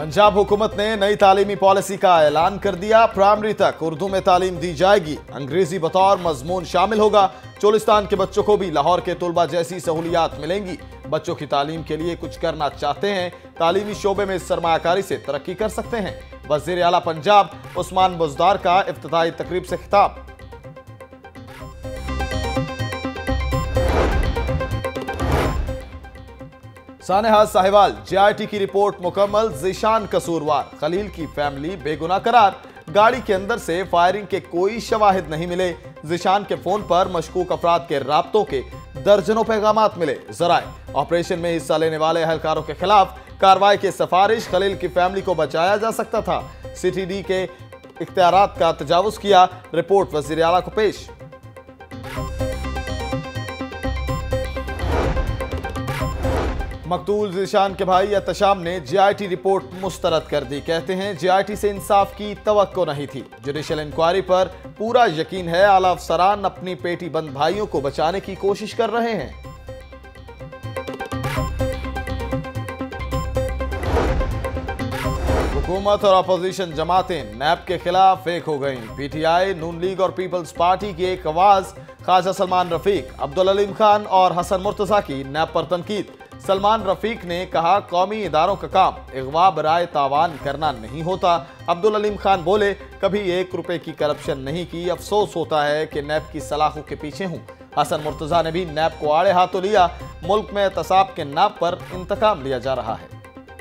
पंजाब हुकूमत ने नई तालीमी पॉलिसी का ऐलान कर दिया। प्राइमरी तक उर्दू में तालीम दी जाएगी, अंग्रेजी बतौर मजमून शामिल होगा। चोलिस्तान के बच्चों को भी लाहौर के तुलबा जैसी सहूलियात मिलेंगी। बच्चों की तालीम के लिए कुछ करना चाहते हैं, तालीमी शोबे में सरमायाकारी से तरक्की कर सकते हैं। वज़ीर आला पंजाब उस्मान बुज़दार का इफ्तिताही तकरीब से खिताब। सानेहा साहिवाल, JIT की रिपोर्ट मुकम्मल, ज़ीशान कसूरवार, खलील की फैमिली बेगुनाह करार। गाड़ी के अंदर से फायरिंग के कोई शवाहिद नहीं मिले। ज़ीशान के फोन पर मशकूक अफराद के राब्तों के दर्जनों पैगामात मिले। ज़राए ऑपरेशन में हिस्सा लेने वाले अहलकारों के खिलाफ कार्रवाई की सिफारिश। खलील की फैमिली को बचाया जा सकता था, CTD के इख्तियारात का तजावुज किया। रिपोर्ट वज़ीर आला को पेश। मकतूल ज़ीशान के भाई एहतशाम ने JIT रिपोर्ट मुस्तरद कर दी। कहते हैं JIT से इंसाफ की तवक्को नहीं थी। जुडिशल इंक्वायरी पर पूरा यकीन है। आला अफसरान अपनी पेटी बंद भाइयों को बचाने की कोशिश कर रहे हैं। हुकूमत और अपोजिशन जमातें नैब के खिलाफ एक हो गईं। PTI, नून लीग और पीपल्स पार्टी की एक आवाज। ख्वाजा सलमान रफीक, अब्दुल अलीम खान और हसन मुर्तजा की नैब पर तनकीद। सलमान रफीक ने कहा, कौमी इदारों का काम इगवा बराए तावान करना नहीं होता। अब्दुल अलीम खान बोले, कभी 1 रुपए की करप्शन नहीं की, अफसोस होता है कि नैब की सलाखों के पीछे हूँ। हसन मुर्तजा ने भी नैब को आड़े हाथों लिया। मुल्क में एहतसाब के नाम पर इंतकाम लिया जा रहा है।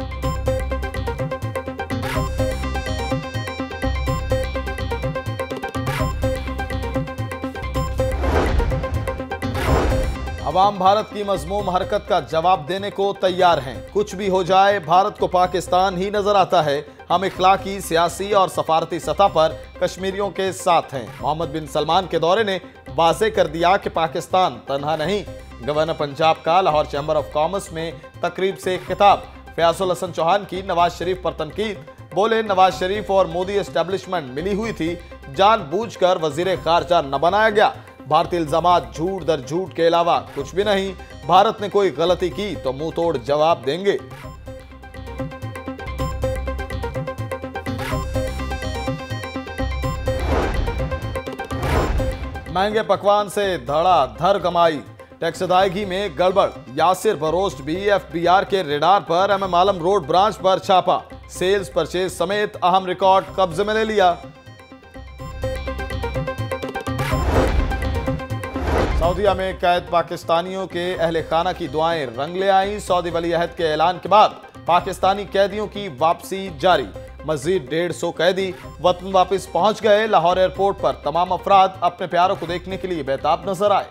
अवाम भारत की मजमूम हरकत का जवाब देने को तैयार हैं। कुछ भी हो जाए, भारत को पाकिस्तान ही नजर आता है। हम इखलाकी, सियासी और सफारती सतह पर कश्मीरियों के साथ हैं। मोहम्मद बिन सलमान के दौरे ने वाज़े कर दिया कि पाकिस्तान तन्हा नहीं। गवर्नर पंजाब का लाहौर चैम्बर ऑफ कॉमर्स में तकरीब से खिताब। फयाजुल हसन चौहान की नवाज शरीफ पर तनकीद। बोले, नवाज शरीफ और मोदी एस्टेब्लिशमेंट मिली हुई थी, जानबूझकर वजीर खारजा न बनाया गया। भारतीय इल्जामात झूठ दर झूठ के अलावा कुछ भी नहीं। भारत ने कोई गलती की तो मुंह तोड़ जवाब देंगे। महंगे पकवान से धड़ाधड़ कमाई। टैक्स अदायगी में गड़बड़। यासिर बरोस्ट भी FBR के रेडार पर MM आलम रोड ब्रांच पर छापा। सेल्स परचेज समेत अहम रिकॉर्ड कब्जे में ले लिया। सऊदीया में कैद पाकिस्तानियों के अहले खाना की दुआएं रंग ले आईं। सऊदी वली अहद के ऐलान के बाद पाकिस्तानी कैदियों की वापसी जारी। मजीद 150 कैदी वतन वापस पहुंच गए। लाहौर एयरपोर्ट पर तमाम अफराद अपने प्यारों को देखने के लिए बेताब नजर आए।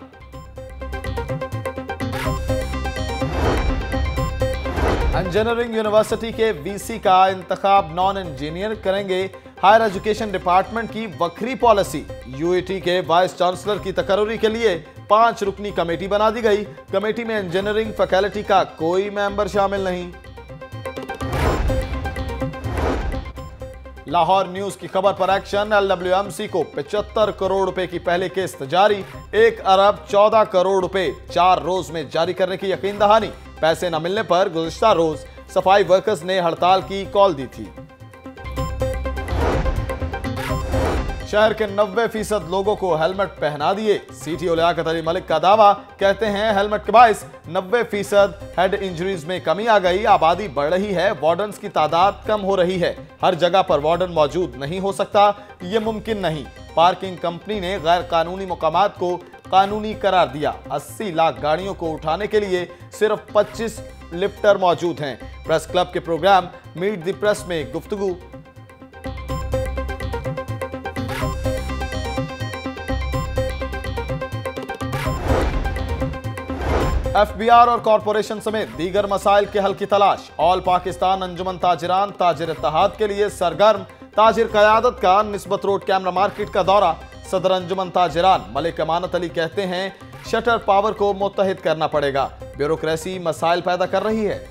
इंजीनियरिंग यूनिवर्सिटी के VC का इंतखाब नॉन इंजीनियर करेंगे। हायर एजुकेशन डिपार्टमेंट की वक्री पॉलिसी। UAT के वाइस चांसलर की तकर्री के लिए 5 रुकनी कमेटी बना दी गई। कमेटी में इंजीनियरिंग फैकल्टी का कोई मेंबर शामिल नहीं। लाहौर न्यूज की खबर पर एक्शन। LWMC को 75 करोड़ रुपए की पहली किस्त जारी। 1 अरब 14 करोड़ रुपए 4 रोज में जारी करने की यकीन दहानी। पैसे न मिलने पर गुज़िश्ता रोज सफाई वर्कर्स ने हड़ताल की कॉल दी थी। शहर के 90% लोगों को हेलमेट पहना दिए। CTO लियाकत अली मलिक का दावा। कहते हैं हेलमेट के बायस 90% हेड इंजरीज में कमी आ गई। आबादी बढ़ रही है, वार्डन्स की तादाद कम हो रही है। हर जगह पर वार्डन मौजूद नहीं हो सकता, ये मुमकिन नहीं। पार्किंग कंपनी ने गैर कानूनी मुकामात को कानूनी करार दिया। 80 लाख गाड़ियों को उठाने के लिए सिर्फ 25 लिफ्टर मौजूद हैं। प्रेस क्लब के प्रोग्राम मीट द प्रेस में गुफ्तगू। FBR और कॉरपोरेशन समेत दीगर मसाइल के हल की तलाश। ऑल पाकिस्तान अंजुमन ताजिरान ताजिर इत्तेहाद के लिए सरगर्म। ताजिर क़यादत का निस्बत रोड कैमरा मार्केट का दौरा। सदर अंजुमन ताजिरान मलिक अमानत अली कहते हैं, शटर पावर को मुत्तहिद करना पड़ेगा। ब्यूरोक्रेसी मसाइल पैदा कर रही है।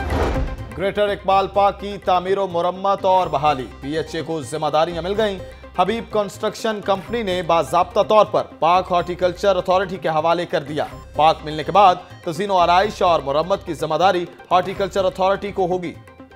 ग्रेटर इकबाल पार्क की तामीर व मुरम्मत और बहाली। PHA को जिम्मेदारियां मिल गईं। हबीब कंस्ट्रक्शन कंपनी ने बाज़ाब्ता तौर पर पाक हॉर्टिकल्चर अथॉरिटी के हवाले कर दिया। पाक मिलने के बाद तज़ीन व आराइश और मुरम्मत की जिम्मेदारी हॉर्टिकल्चर अथॉरिटी को होगी।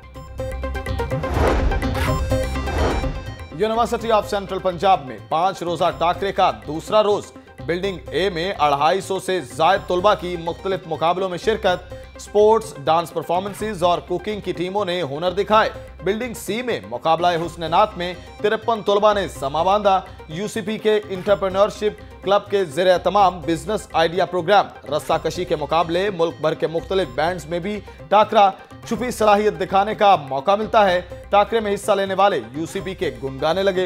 यूनिवर्सिटी ऑफ सेंट्रल पंजाब में 5 रोजा टाकरे का दूसरा रोज। बिल्डिंग ए में 250 से जायद तलबा की मुख्तलिफ मुकाबलों में शिरकत। स्पोर्ट्स, डांस परफॉर्मेंसेज और कुकिंग की टीमों ने हुनर दिखाए। बिल्डिंग सी में मुकाबला हुस्न नात में 53 तलबा ने समा बांधा। यूसीपी के इंटरप्रेन्योरशिप क्लब के ज़रिए तमाम बिजनेस आइडिया प्रोग्राम। रस्साकशी के मुकाबले मुल्क भर के मुख्तलिफ बैंड्स में भी टाकरा छुपी सलाहियत दिखाने का मौका मिलता है। टाकरे में हिस्सा लेने वाले यूसीपी के गुन गाने लगे।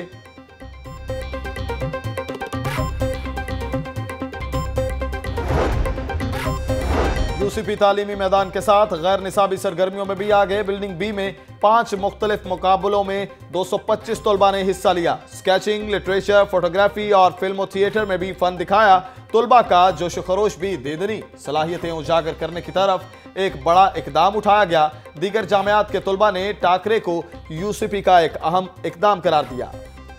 यूसीपी तालीमी मैदान के साथ गैर निसाबी सरगर्मियों में भी आगे। बिल्डिंग बी में 5 मुख्तलिफ मुकाबलों में 225 तलबा ने हिस्सा लिया। स्केचिंग, लिटरेचर, फोटोग्राफी और फिल्म और थिएटर में भी फन दिखाया। तलबा का जोश खरोश भी दीदनी सलाहियतें उजागर करने की तरफ एक बड़ा इकदाम उठाया गया। दीगर जामियात के तलबा ने टाकरे को यूसीपी का एक अहम इकदाम करार दिया।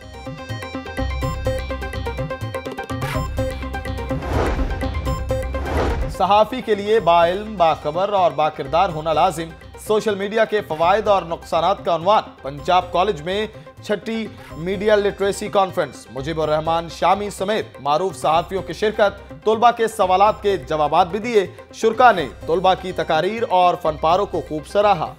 सहाफ़ी के लिए बाइल्म, बाखबर और बाकिरदार होना लाजिम। सोशल मीडिया के फ़वाइद और नुकसानात का उन्वान। पंजाब कॉलेज में 6ठी media literacy conference. Mujibur Rahman Shami समेत मारूफ सहाफ़ियों की शिरकत। तलबा के सवालात के जवाबात भी दिए। शुरका ने तलबा की तकारीर और फनपारों को खूब सराहा।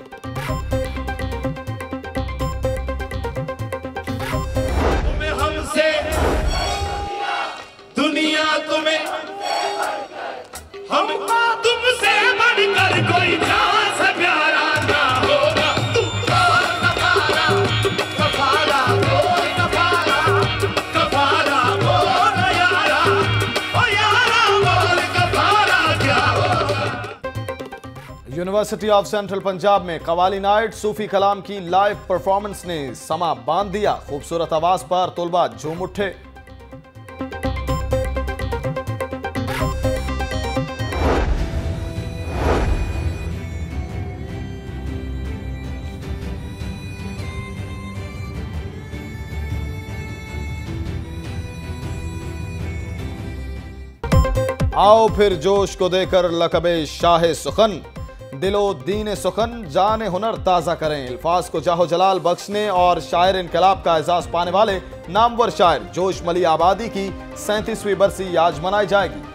हमको तुमसे बढ़कर कोई जान से प्यारा ना होगा। कफारा, कफारा बोल, कफारा, कफारा बोल यारा, ओ यारा बोल कफारा क्या होगा। यूनिवर्सिटी ऑफ सेंट्रल पंजाब में कवाली नाइट सूफी कलाम की लाइव परफॉर्मेंस ने समा बांध दिया। खूबसूरत आवाज पर तलबा झूम उठे। आओ फिर जोश को देकर लकबे शाह सुखन। दिलो दीन सुखन जाने हुनर ताज़ा करें। अल्फाज को जाहो जलाल बख्शने और शायर इनकलाब का एजाज पाने वाले नामवर शायर जोश मली आबादी की 37वीं बरसी आज मनाई जाएगी।